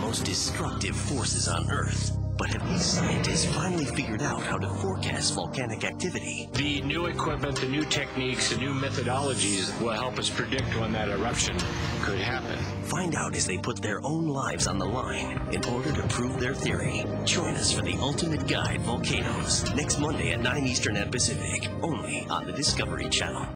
most destructive forces on Earth. But have these scientists finally figured out how to forecast volcanic activity? The new equipment, the new techniques, the new methodologies will help us predict when that eruption could happen. Find out as they put their own lives on the line in order to prove their theory. Join us for the ultimate guide, Volcanoes, next Monday at 9 Eastern and Pacific, only on the Discovery Channel.